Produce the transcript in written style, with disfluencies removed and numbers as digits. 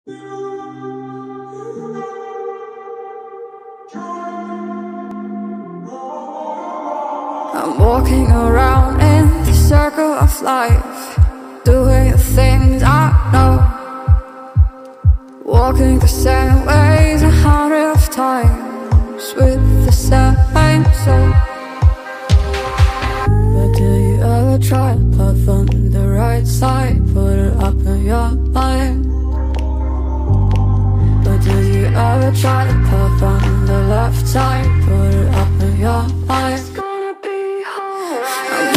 I'm walking around in the circle of life, doing the things I know, walking the same ways 100 of times with the same soul. But do you ever try to puff on the right side, put it up in your mind? But do you ever try to puff on the left side, put it up in your mind? I'm